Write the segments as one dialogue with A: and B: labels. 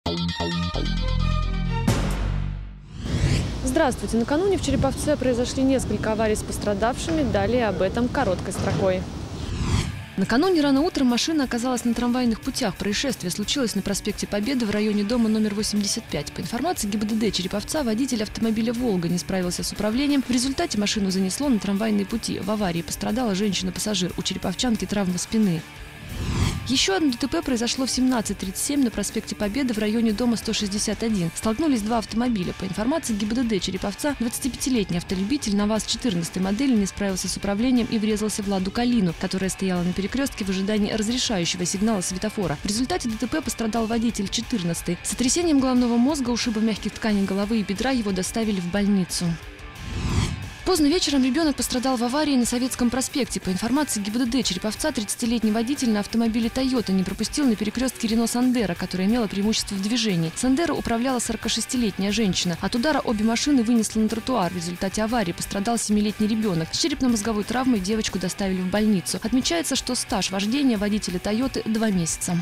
A: Здравствуйте. Накануне в Череповце произошли несколько аварий с пострадавшими. Далее об этом короткой строкой. Накануне рано утром машина оказалась на трамвайных путях. Происшествие случилось на проспекте Победы в районе дома номер 85. По информации ГИБДД Череповца, водитель автомобиля «Волга» не справился с управлением. В результате машину занесло на трамвайные пути. В аварии пострадала женщина-пассажир. У череповчанки травма спины. Еще одно ДТП произошло в 17:37 на проспекте Победы в районе дома 161. Столкнулись два автомобиля. По информации ГИБДД Череповца, 25-летний автолюбитель на ВАЗ-14 модели не справился с управлением и врезался в «Ладу Калину», которая стояла на перекрестке в ожидании разрешающего сигнала светофора. В результате ДТП пострадал водитель 14. С сотрясением головного мозга, ушибом мягких тканей головы и бедра его доставили в больницу. Поздно вечером ребенок пострадал в аварии на Советском проспекте. По информации ГИБДД Череповца, 30-летний водитель на автомобиле «Тойота» не пропустил на перекрестке «Рено Сандеро», которая имела преимущество в движении. «Сандеро» управляла 46-летняя женщина. От удара обе машины вынесло на тротуар. В результате аварии пострадал 7-летний ребенок. С черепно-мозговой травмой девочку доставили в больницу. Отмечается, что стаж вождения водителя «Тойоты» 2 месяца.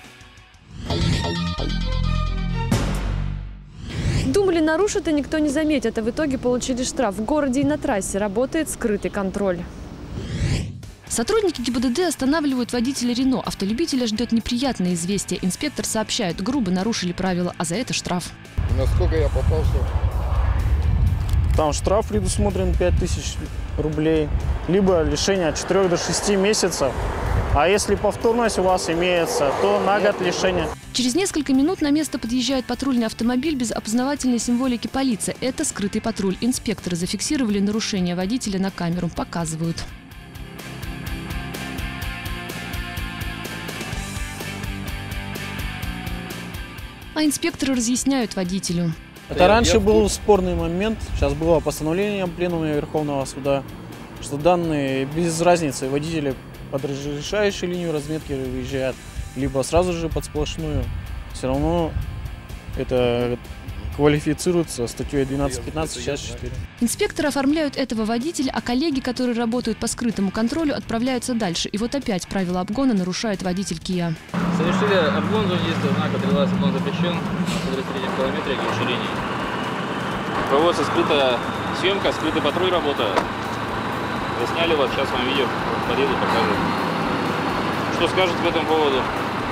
A: Думали, нарушат и никто не заметит, а в итоге получили штраф. В городе и на трассе работает скрытый контроль. Сотрудники ГИБДД останавливают водителя «Рено». Автолюбителя ждет неприятное известие. Инспектор сообщает, грубо нарушили правила, а за это штраф.
B: Насколько я попался?
C: Там штраф предусмотрен 5000 рублей, либо лишение от 4 до 6 месяцев. А если повторность у вас имеется, то на год лишения.
A: Через несколько минут на место подъезжает патрульный автомобиль без опознавательной символики полиции. Это скрытый патруль. Инспекторы зафиксировали нарушение водителя на камеру. Показывают. А инспекторы разъясняют водителю.
C: Это раньше был спорный момент. Сейчас было постановление Пленума Верховного суда, что данные без разницы водители под разрешающую линию разметки выезжают, либо сразу же под сплошную. Все равно это квалифицируется статьей 12.15, часть 4.
A: Инспекторы оформляют этого водителя, а коллеги, которые работают по скрытому контролю, отправляются дальше. И вот опять правила обгона нарушает водитель Kia.
D: Совершили обгон в зоне действия знака «Трелас обгон запрещен» на 43 километре к уширению. Проводится скрытая съемка, скрытый патруль работает. Засняли вас, сейчас вам видео подъеду, покажу. Что скажете по этому поводу?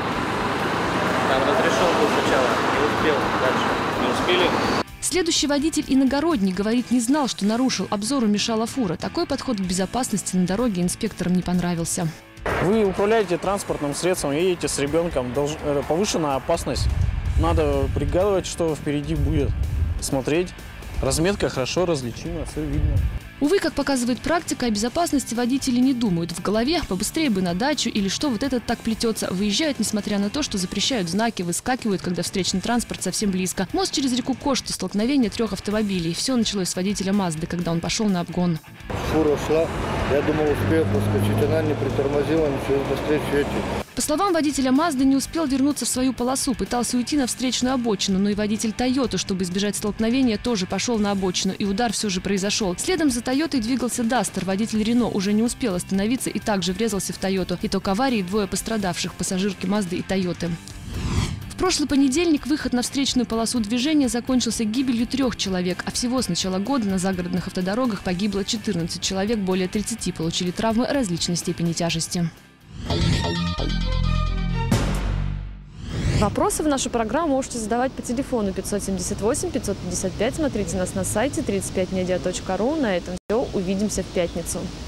E: Там разрешен был сначала, не успел дальше.
D: Не успели?
A: Следующий водитель иногородний говорит, не знал, что нарушил, обзору мешала фура. Такой подход к безопасности на дороге инспекторам не понравился.
C: Вы управляете транспортным средством, едете с ребенком, повышенная опасность. Надо прикидывать, что впереди будет. Смотреть. Разметка хорошо различима, все видно.
A: Увы, как показывает практика, о безопасности водители не думают. В голове побыстрее бы на дачу или что вот этот так плетется. Выезжают, несмотря на то, что запрещают знаки, выскакивают, когда встречный транспорт совсем близко. Мост через реку Кошты, столкновение 3 автомобилей. Все началось с водителя Мазды, когда он пошел на обгон.
B: Фура шла, я думал, успею проскочить, она не притормозила, ничего, быстрее едет.
A: По словам водителя Мазды, не успел вернуться в свою полосу, пытался уйти на встречную обочину, но и водитель Тойоты, чтобы избежать столкновения, тоже пошел на обочину, и удар все же произошел. Следом за Тойотой двигался Дастер, водитель Рено уже не успел остановиться и также врезался в Тойоту. Итог аварии – 2 пострадавших, пассажирки Мазды и Тойоты. В прошлый понедельник выход на встречную полосу движения закончился гибелью 3 человек, а всего с начала года на загородных автодорогах погибло 14 человек, более 30 получили травмы различной степени тяжести. Вопросы в нашу программу можете задавать по телефону 578 555. Смотрите нас на сайте 35media.ru. На этом все. Увидимся в пятницу.